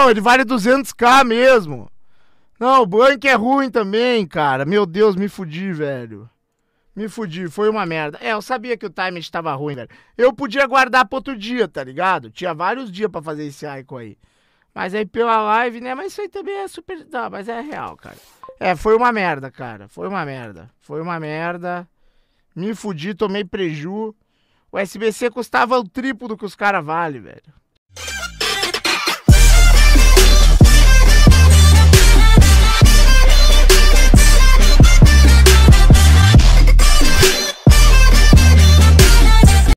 Não, ele vale 200k mesmo. Não, o Blank é ruim também, cara. Meu Deus, me fudi, velho. Me fudi, foi uma merda. É, eu sabia que o time estava ruim, velho. Eu podia guardar pra outro dia, tá ligado? Tinha vários dias pra fazer esse Icon aí. Mas aí pela live, né? Mas isso aí também é super... Não, mas é real, cara. É, foi uma merda, cara. Foi uma merda. Foi uma merda. Me fudi, tomei preju. O SBC custava o triplo do que os caras valem, velho.